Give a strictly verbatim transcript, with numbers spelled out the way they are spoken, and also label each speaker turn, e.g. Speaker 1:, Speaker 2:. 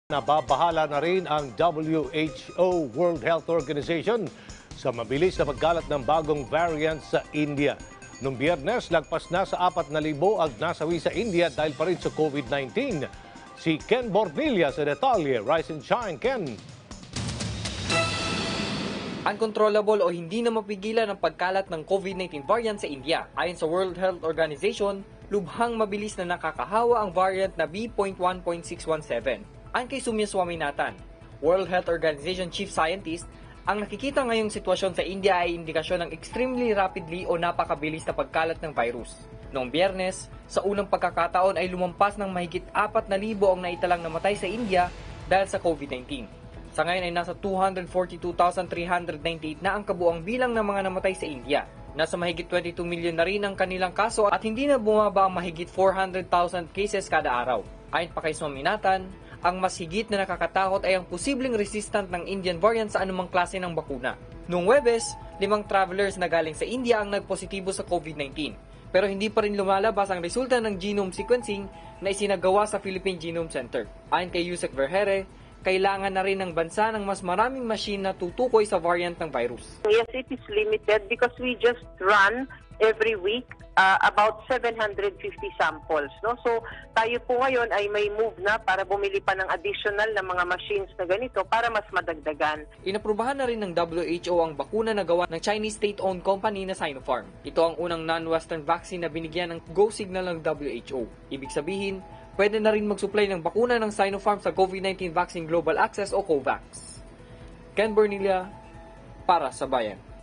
Speaker 1: Nababahala na rin ang W H O, World Health Organization, sa mabilis na pagkalat ng bagong variant sa India. Noong Biyernes, lagpas na sa apat na libo ang nasawi sa India dahil pa rin sa COVID nineteen. Si Ken Bornilla sa detalye. Rise and shine, Ken.
Speaker 2: Uncontrollable o hindi na mapigilan ang pagkalat ng COVID nineteen variant sa India. Ayon sa World Health Organization, lubhang mabilis na nakakahawa ang variant na B zero point one point six one seven. Ayon kay Soumya Swaminathan, World Health Organization Chief Scientist, ang nakikita ngayong sitwasyon sa India ay indikasyon ng extremely rapidly o napakabilis na pagkalat ng virus. Noong Biyernes, sa unang pagkakataon ay lumampas ng mahigit apat na libo ang naitalang namatay sa India dahil sa COVID nineteen. Sa ngayon ay nasa two hundred forty-two thousand three hundred ninety-eight na ang kabuang bilang ng mga namatay sa India. Nasa mahigit twenty-two million na rin ang kanilang kaso at hindi na bumaba ang mahigit four hundred thousand cases kada araw. Ayon pa kay Swaminathan, ang mas higit na nakakatakot ay ang posibleng resistant ng Indian variant sa anumang klase ng bakuna. Noong Huwebes, limang travelers na galing sa India ang nagpositibo sa COVID nineteen. Pero hindi pa rin lumalabas ang resulta ng genome sequencing na isinagawa sa Philippine Genome Center. Ayon kay Yusek Vergere, kailangan na rin ng bansa ng mas maraming machine na tutukoy sa variant ng virus.
Speaker 3: Yes, it is limited because we just run every week uh, about seven hundred fifty samples. No? So tayo po ngayon ay may move na para bumili pa ng additional na mga machines na ganito para mas madagdagan.
Speaker 2: Inaprubahan na rin ng W H O ang bakuna na gawa ng Chinese state-owned company na Sinopharm. Ito ang unang non-Western vaccine na binigyan ng go signal ng W H O. Ibig sabihin, pwede na rin mag-supply ng bakuna ng Sinopharm sa COVID nineteen Vaccine Global Access o COVAX. Ken Bornilla, para sa Bayan.